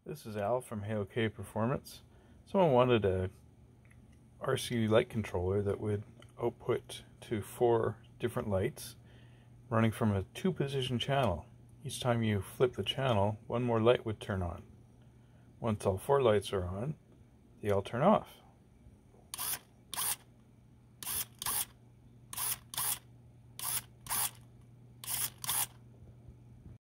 This is Al from HAOK Performance. Someone wanted a RC light controller that would output to 4 different lights running from a 2-position channel. Each time you flip the channel, 1 more light would turn on. Once all 4 lights are on, they all turn off.